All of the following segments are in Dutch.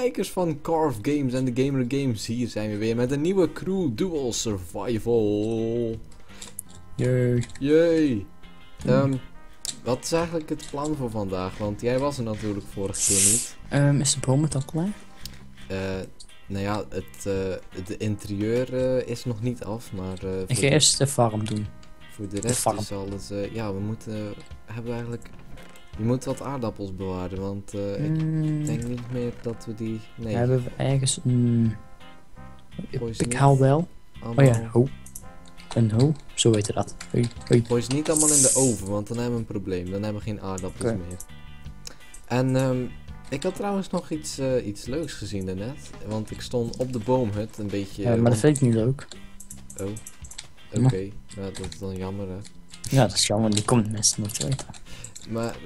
kijkers van Carve Games en de Gamer Games. Hier zijn we weer met een nieuwe Crew Duel Survival. Jee. Jee. Wat is eigenlijk het plan voor vandaag? Want jij was er natuurlijk vorige keer niet. Is de boom het al klaar? Nou ja, het interieur is nog niet af, maar Ik ga eerst de farm doen. voor de rest is alles... ja, we moeten... hebben eigenlijk... Je moet wat aardappels bewaren, want ik denk niet meer dat we die... Nee. Hebben we ergens een... Gooi ze Ik niet haal wel. allemaal... Oh ja, ho. Een ho, zo heet dat. Hoi, hoi. Gooi ze niet allemaal in de oven, want dan hebben we een probleem. Dan hebben we geen aardappels Oké. meer. En ik had trouwens nog iets leuks gezien daarnet. Want ik stond op de boomhut een beetje... Maar dat vind ik niet leuk. Oh, oké. Ja, dat is dan jammer, hè. Ja, dat is jammer, die komt mensen nooit weten. Maar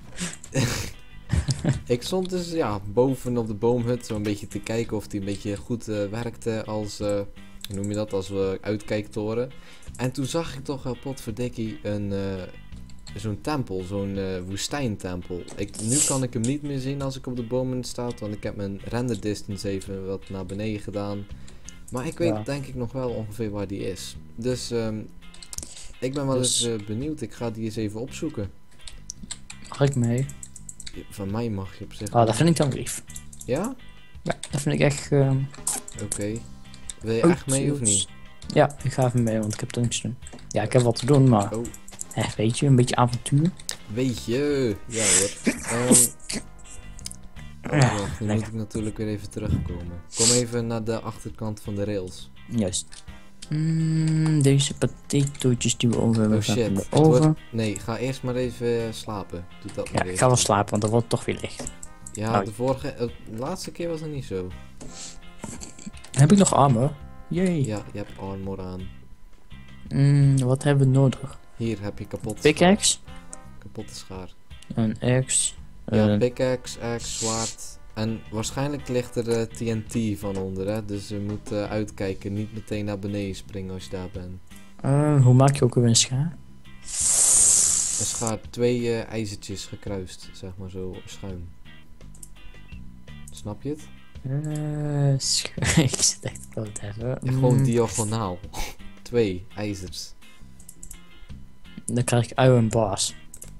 ik stond dus ja, boven op de boomhut zo'n beetje te kijken of die een beetje goed werkte als, hoe noem je dat, als uitkijktoren. En toen zag ik toch wel potverdikkie zo'n tempel, zo'n woestijntempel. Nu kan ik hem niet meer zien als ik op de bomen sta, want ik heb mijn render distance even wat naar beneden gedaan. Maar ik weet denk ik nog wel ongeveer waar die is. Dus ik ben wel eens benieuwd, ik ga die eens even opzoeken. Mag ik mee? Van mij mag je op zich. Oh, dat vind ik dan lief. Ja? Ja, dat vind ik echt... Oké. Wil je echt mee of niet? Ja, ik ga even mee, want ik heb er niks te doen. Ja, ik heb wat te doen, maar... Oh. Weet je, een beetje avontuur. Weet je. Ja hoor. Nu moet ik natuurlijk weer even terugkomen. Kom even naar de achterkant van de rails. Juist. Deze potatootjes die we over hebben. Oh shit. Nee, ga eerst maar even slapen. Doe dat Ja, maar ik even. ga wel slapen, want dan wordt het toch weer licht. Ja, de laatste keer was het niet zo. Heb ik nog armor? Jee. Ja, je hebt armor aan. Wat hebben we nodig? Hier heb je kapotte Pickaxe? kapotte schaar. Een axe. Ja, pickaxe, axe, zwaard. En waarschijnlijk ligt er TNT van onder, hè. Dus je moet uitkijken. Niet meteen naar beneden springen als je daar bent. Hoe maak je ook weer een schaar? Een schaar, 2 ijzertjes gekruist, zeg maar zo, schuin. Snap je het? Ik zit echt te even. Ja, gewoon diagonaal. 2 ijzers. Dan krijg ik iron bars.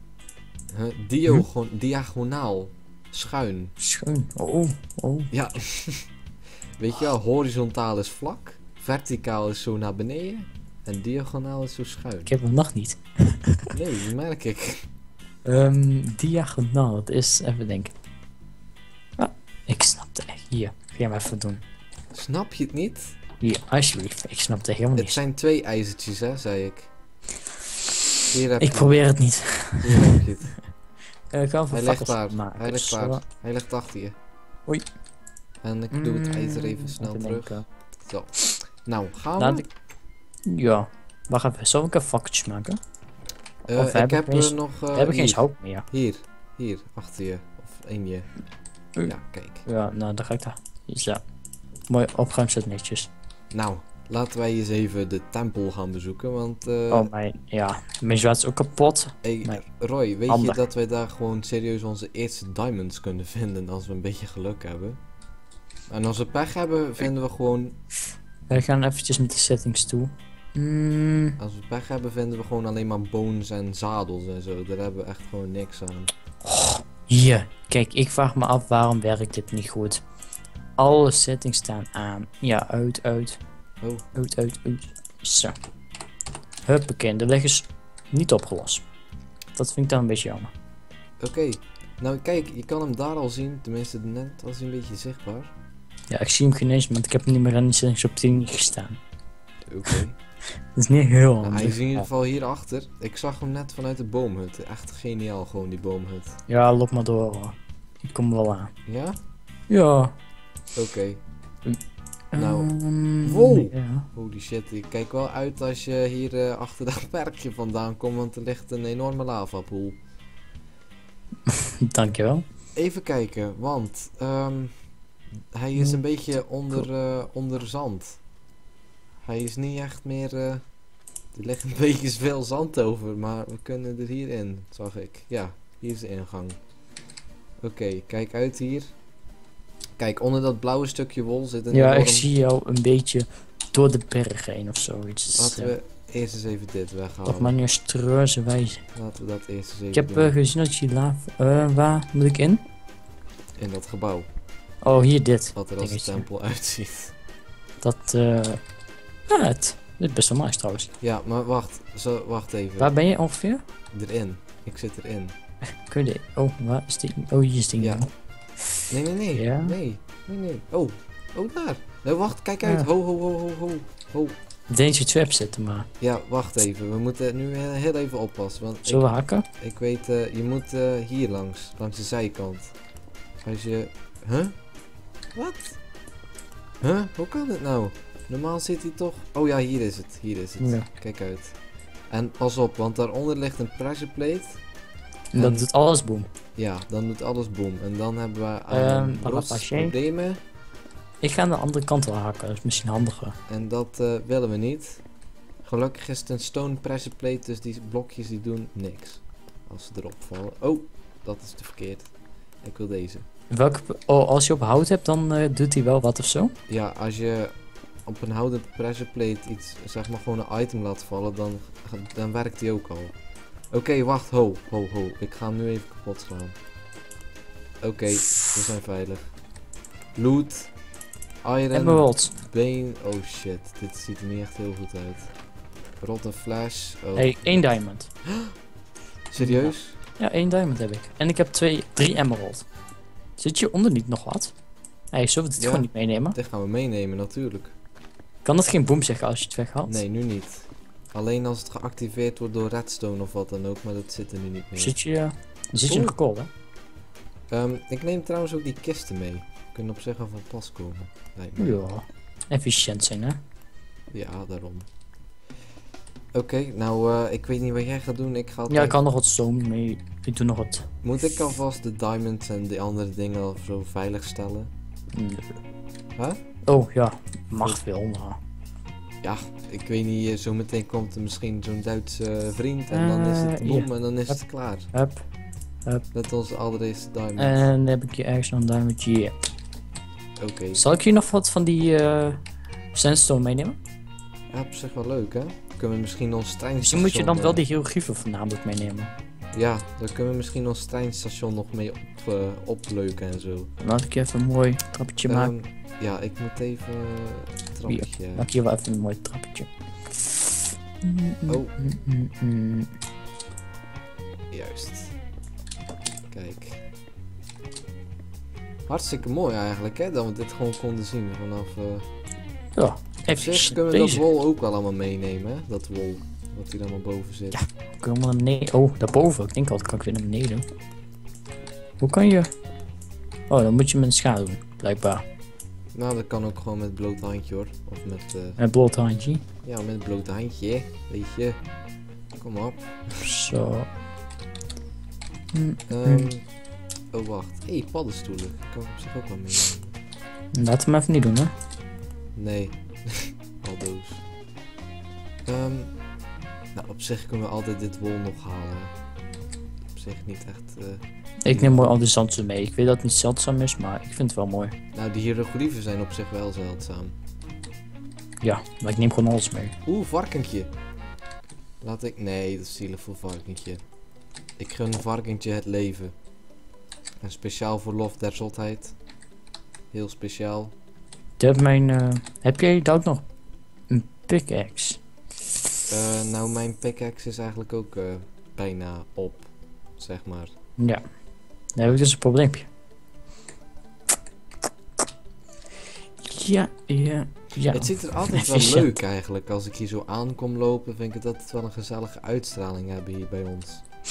Diagonaal. Schuin. Schoon. Oh. Ja. Weet je wel, horizontaal is vlak. Verticaal is zo naar beneden. En diagonaal is zo schuin. Ik heb hem nog niet. Nee, dat merk ik. Diagonaal, dat is even denken. Ah, ik snap het echt. Hier, ga je hem even doen. Snap je het niet? Hier, alsjeblieft. Ik snap het helemaal Het niet. zijn 2 ijzertjes, hè, zei ik. Hier heb Ik probeer het niet. Hier heb je het. Ik ga Hij ligt daar. Hij ligt daar. Hij ligt achter je. Oei. En ik doe het ijzer even snel even terug. denken. Zo. Nou, gaan we? Ja. Wacht even, zal ik een vakjes maken? Of ik heb er nog... we hebben geen hier. hout meer. Hier, achter je. Of in je. Ja, kijk. Ja, nou dan ga ik daar. Zo. Mooi opgeruimd zit netjes. Nou, laten wij eens even de tempel gaan bezoeken, want... mijn zwaard is ook kapot. Hey, Nee. Roy, weet Handig. je dat wij daar gewoon serieus onze eerste diamonds kunnen vinden als we een beetje geluk hebben? En als we pech hebben, vinden we gewoon... We gaan eventjes met de settings toe. Als we pech hebben, vinden we gewoon alleen maar bones en zadels en zo. Daar hebben we echt gewoon niks aan. Hier, kijk, ik vraag me af waarom werkt dit niet goed. Alle settings staan aan. Ja, uit. Oh. Uit. Zo. Huppakee, de leg is niet opgelost. Dat vind ik dan een beetje jammer. Oké. Nou kijk, je kan hem daar al zien. Tenminste, net was hij een beetje zichtbaar. Ja, ik zie hem geen eens, want ik heb hem niet meer in de settings op 10 gestaan. Oké. Dat is niet heel Nou, handig. hij is in ieder geval hierachter. Ik zag hem net vanuit de boomhut. Echt geniaal, gewoon die boomhut. Ja, loop maar door hoor. Ik kom wel aan. Ja? Ja. Oké. Nou, wow. Ja. Holy shit, ik kijk wel uit als je hier achter dat perkje vandaan komt, want er ligt een enorme lavapoel. Dankjewel. Even kijken, want hij is een beetje onder zand. Hij is niet echt meer... er ligt een beetje veel zand over, maar we kunnen er hier in, zag ik. Ja, hier is de ingang. Oké, kijk uit hier. Kijk, onder dat blauwe stukje wol zit een Ja, enorm... ik zie jou een beetje door de berg heen of zoiets. Laten we eerst eens even dit Op weghalen. majestueuze wijze. Laten we dat eerst eens even Ik heb doen. gezien dat je waar moet ik in? In dat gebouw. Oh, hier dit. Wat er als een dingetje. tempel uitziet. Dat, ja, dit is best wel nice trouwens. Ja, maar wacht even. Waar ben je ongeveer? Erin. Ik zit erin. Kun je oh, waar is die? Oh, hier is die. Ja. Nee. Ja? Nee. Oh, daar. Nee, wacht, kijk uit. Ja. Ho. Danger trap zitten, maar. Ja, wacht even. We moeten nu heel even oppassen. Want Zullen we hakken? ik weet, je moet hier langs de zijkant. Als je... Huh? Wat? Huh? Hoe kan dit nou? Normaal zit hij toch... Oh ja, hier is het. Ja. Kijk uit. En pas op, want daaronder ligt een pressure plate. En dat doet alles boom. Ja, dan doet alles boom. En dan hebben we Parapagé. problemen. Ik ga aan de andere kant wel hakken, dat is misschien handiger. En dat willen we niet. Gelukkig is het een stone pressure plate, dus die blokjes die doen niks. Als ze erop vallen. Oh, dat is te verkeerd. Ik wil deze. Welke, oh, als je op hout hebt, dan doet hij wel wat of zo? Ja, als je op een houten pressure plate iets, zeg maar gewoon een item laat vallen, dan werkt die ook al. Oké, wacht, ho. Ik ga hem nu even kapot slaan. Oké, we zijn veilig. Loot. Iron. Emerald. Been. Oh shit, dit ziet er niet echt heel goed uit. Rotten flash. Oh. Hey, 1 diamond. Serieus? Ja, 1 diamond heb ik. En ik heb 3 emerald. Zit je onder niet nog wat? Hey, zullen we het Ja. gewoon niet meenemen? Dit gaan we meenemen, natuurlijk. Kan dat geen boom zeggen als je het weghaalt? Nee, nu niet. Alleen als het geactiveerd wordt door redstone of wat dan ook, maar dat zit er nu niet meer. Zit je nog cool, hè? Ik neem trouwens ook die kisten mee. Kunnen op zich wel van pas komen. Lijkt me. Ja. Efficiënt zijn, hè? Ja, daarom. Oké, nou, ik weet niet wat jij gaat doen. Ik ga Ja, ik kan nog wat stoom mee. Ik doe nog wat. Moet ik alvast de diamonds en de andere dingen of zo veilig stellen? Huh? Oh ja, mag veel. Maar... Ja, ik weet niet. Zometeen komt er misschien zo'n Duitse vriend en dan is het bom hier. en dan is het klaar. Hup. Met onze allereerste diamond. En dan heb ik hier ergens nog een diamondje hier. Oké. Zal ik hier nog wat van die sandstone meenemen? Ja, op zich wel leuk, hè? Kunnen we misschien ons treinstation... Misschien moet je dan wel die hieroglyphen voornamelijk meenemen. Ja, daar kunnen we misschien ons treinstation nog mee opleuken en zo. Laat ik even een mooi trappetje maken. Ja, ik moet even een trappetje... Maak hier wel even een mooi trappetje. Oh. Juist. Kijk. Hartstikke mooi eigenlijk, hè? Dat we dit gewoon konden zien vanaf... Ja, Op zich even kunnen we dat deze. wol ook wel allemaal meenemen, hè? Dat wol. Wat hier allemaal boven zit. Ja. Kunnen we naar beneden? Oh, daarboven. Ik denk altijd kan ik weer naar beneden. Hoe kan je... Oh, dan moet je met een schaduw doen, blijkbaar. Nou, dat kan ook gewoon met bloot handje, hoor. Of met... Met bloot handje. Ja, met het blote handje, hè. Weet je. Kom op. Zo. Oh, wacht. Hé, paddenstoelen. Kan ik op zich ook wel meenemen. Laat hem even niet doen, hè. Nee. Aldoos. Nou, op zich kunnen we altijd dit wol nog halen. Op zich niet echt... Ik neem mooi al de zandzaam mee. Ik weet dat het niet zeldzaam is, maar ik vind het wel mooi. Nou, die hieroglyphen zijn op zich wel zeldzaam. Ja, maar ik neem gewoon alles mee. Oeh, varkentje. Laat ik... Nee, dat is zielig voor varkentje. Ik gun een varkentje het leven. En speciaal voor lof der zotheid. Heel speciaal. Heb jij dat ook nog? Een pickaxe? Nou, mijn pickaxe is eigenlijk ook bijna op. Zeg maar. Ja. Dan heb ik dus een probleempje. Ja. Het ziet er altijd wel Efficiënt. leuk eigenlijk. Als ik hier zo aankom lopen, vind ik dat het wel een gezellige uitstraling hebben hier bij ons.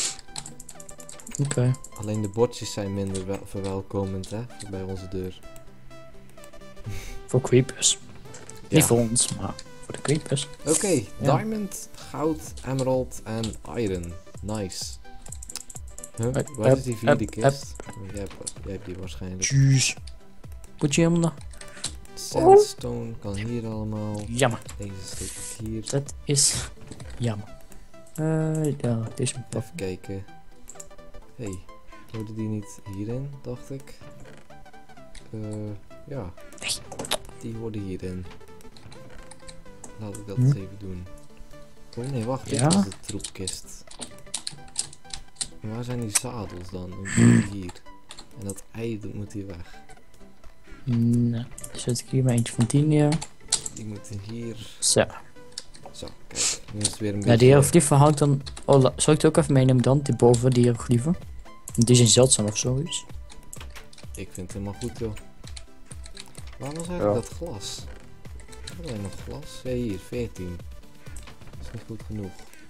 Oké. Alleen de bordjes zijn minder verwelkomend, hè, bij onze deur. Voor creepers. Ja. Niet voor ons, maar voor de creepers. Oké, Ja. diamond, goud, emerald en iron. Nice. Huh? Waar is die vierde kist? Jij hebt die waarschijnlijk. Tjus. Moet je helemaal naar... Sandstone kan hier allemaal. Jammer. Deze stuk hier. Dat is jammer. Ja, dit is een paf. Even kijken. Hey, hoorde die niet hierin, dacht ik? Ja. Nee. Die worden hierin. Laat ik dat eens even doen. Oh nee, wacht. Dit Ja? was de troepkist. En waar zijn die zadels dan? Die moeten hier. En dat ei, dat moet hier weg. Nou, zet ik hier maar eentje van 10 neer. Die moeten hier. Zo. Zo, kijk. Nu is het weer een Nou, beetje... die hieroglyphen hangt dan... Oh, zal ik het ook even meenemen dan? Die boven die hieroglyphen. Want die zijn zeldzaam of zoiets. Ik vind het helemaal goed, joh. Waarom was eigenlijk dat glas? Hebben wij nog glas? Ja, hier, 14. Dat is niet goed genoeg.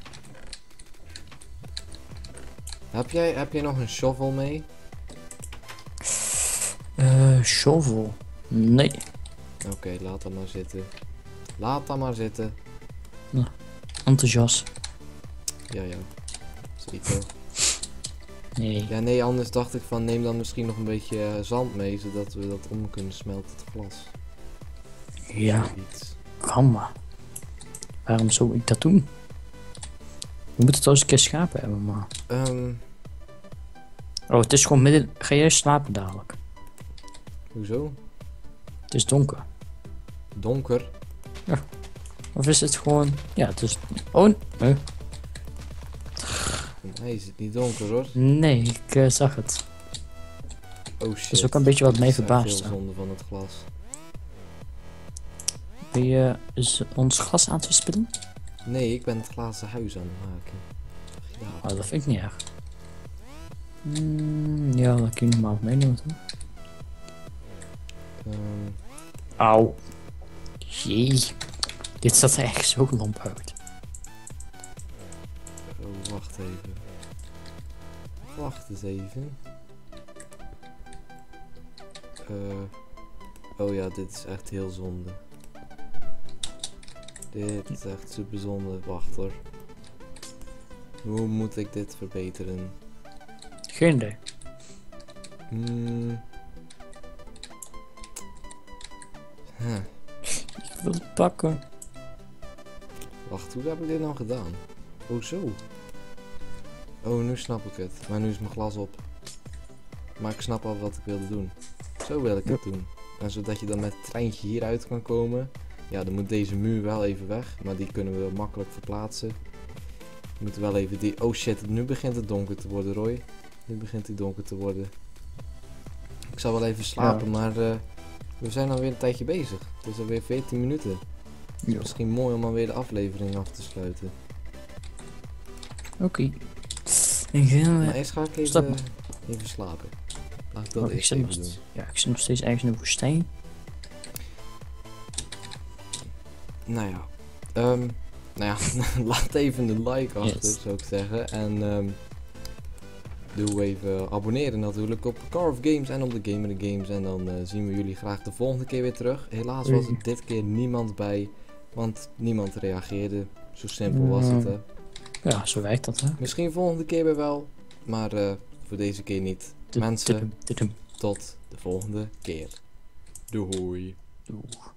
Heb jij nog een shovel mee? Shovel. Nee. Oké, laat dat maar zitten. Laat dat maar zitten. Enthousiast. Ja. Zeker. Nee. Ja, nee, anders dacht ik van neem dan misschien nog een beetje zand mee, zodat we dat om kunnen smelten, het glas. Ja, Zoiets. kan maar. Waarom zou ik dat doen? We moeten toch eens een keer schapen hebben, maar... Oh, het is gewoon midden... Ga jij slapen dadelijk? Hoezo? Het is donker. Donker? Of is het gewoon... Ja, het is... Oh, nee. Nee, is het niet donker hoor. Nee, ik zag het. Oh shit. is ook een beetje wat mee Dat is echt verbaasd, heel hè. zonde van het glas. Ben je ons glas aan te spillen? Nee, ik ben het glazen huis aan het maken. Ja. Oh, dat vind ik niet erg. Ja, dat kun je nog maar op meenemen, toch? Auw. Jee. Dit staat er echt zo lomp uit. Oh, wacht even. Wacht eens even. Oh ja, dit is echt heel zonde. Dit is echt super zonde. Wacht hoor. Hoe moet ik dit verbeteren? Geen idee. Huh. Ik wil het pakken. Wacht, hoe heb ik dit nou gedaan? Oh zo. Oh, nu snap ik het. Maar nu is mijn glas op. Maar ik snap al wat ik wilde doen. Zo wil ik het doen. En zodat je dan met het treintje hieruit kan komen. Ja, dan moet deze muur wel even weg. Maar die kunnen we makkelijk verplaatsen. We moeten wel even die... Oh shit, nu begint het donker te worden, Roy. Nu begint het donker te worden. Ik zal wel even slapen, maar we zijn alweer een tijdje bezig. Het is alweer 14 minuten. Ja. Misschien mooi om alweer de aflevering af te sluiten. Oké. Dan gaan Maar we... eerst ga ik even, Stap. even slapen. Laat ik dat Oh, ik eerst zit even nog doen. ja, ik zit nog steeds ergens in de woestijn. Nou ja. Nou ja, laat even een like achter, Yes. zou ik zeggen. En doe even abonneren natuurlijk op Car of Games en op de Gamer Games. En dan zien we jullie graag de volgende keer weer terug. Helaas was er dit keer niemand bij, want niemand reageerde. Zo simpel was het, hè. Ja, zo werkt dat, hè. Misschien volgende keer weer wel, maar voor deze keer niet. Mensen, Tudum. tot de volgende keer. Doei. Doeg.